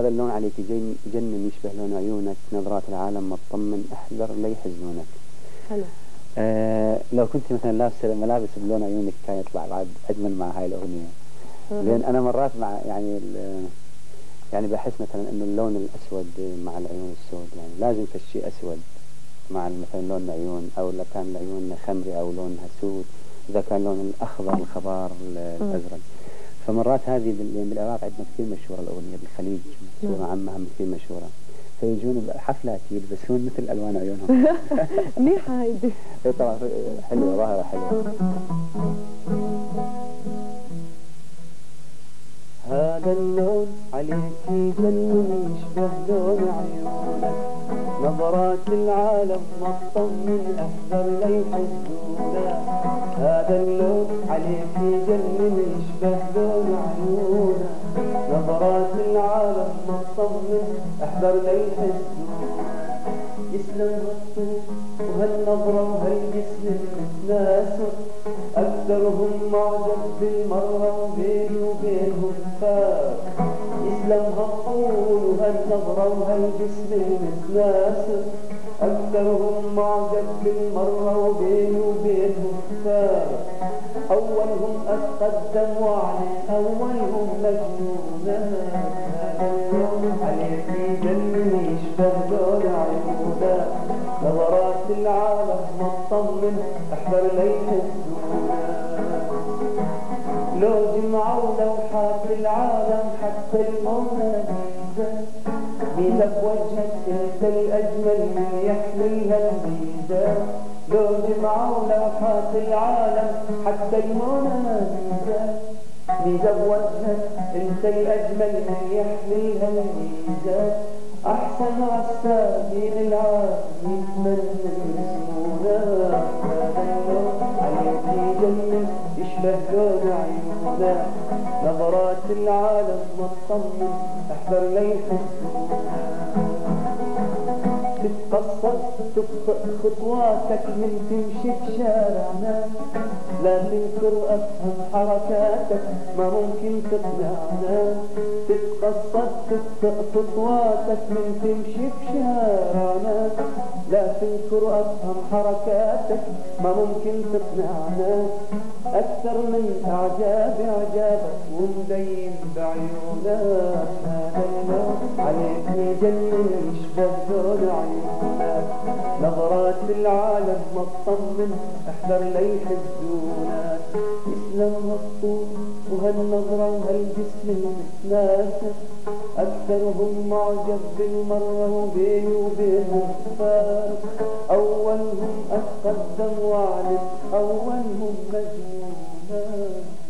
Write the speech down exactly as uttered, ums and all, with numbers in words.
هذا اللون عليك جن جنن يشبه لون عيونك، نظرات العالم مطمن، احذر لا يحزنونك. حلو. آه لو كنت مثلا لابسه ملابس بلون عيونك كان يطلع بعد اجمل مع هاي الاغنيه. لان انا مرات مع يعني يعني بحس مثلا انه اللون الاسود مع العيون السود، يعني لازم في شيء اسود مع مثلا لون العيون، او اذا كان العيون خمري او لونها سود، اذا كان لون الاخضر الخضار الازرق. فمرات هذه بالعراق عندنا كثير مشهوره الاغنيه، بالخليج مشهوره، عمها كثير مشهوره، فيجون بحفلات يلبسون مثل الوان عيونهم. منيحه هيدي. طبعا حلوه، ظاهره حلوه. هذا اللون عليك يجنن يشبه لون عيونك، نظرات العالم مطمن احذر لا يحزنونك. هذا اللون عليك يجنن يشبه لون عيونك، نظرات العالم مطمن احذر لا يحزنونك. يسلم هالطول وهالنظرة وهالجسم المتناسق، أكثرهم معجب بالمرة وبيني وبينهم فارق. يسلم هالطول وهالنظرة وهالجسم المتناسق، أكثرهم معجب بالمرة وبيني وبينهم فارق. أولهم أتقدم وعلي أولهم مجنونة. هذا اللون عليك يجنن يشبه لون عيونك، نظرات العالم مطمن احذر لا يحزنونك. لو جمعوا لوحات العالم حتى الموناليزا، ميزة بوجهك انت الاجمل من يحملها الميزة. لو جمعوا لوحات العالم حتى الموناليزا، ميزة بوجهك انت الاجمل من يحملها الميزة. احسن رسامين العالم يتمنى يرسمونا. هذا اللون عليك يجنن يشبه لون عيونك، نظرات العالم مطمن احذر لا يحزنونا. تتقصد تبطئ خطواتك من تمشي بشارعنا، لا تنكر افهم حركاتك ما ممكن تقنعنا. تتقصد تبطئ خطواتك من تمشي بشارعنا، لا تنكر افهم حركاتك ما ممكن تقنعنا. اكثر من اعجاب اعجابك ومبين بعيونك. هذا اللون عليك يجنن يشبه لون عيونك، نظرات العالم مطمن احذر لا يحزنونك. يسلم هالطول وهالنظرة وهالجسم المتناسق، أكثرهم معجب بالمرة وبيني وبينهم فارق. أولهم أتقدم وأعلم أولهم مجنونك.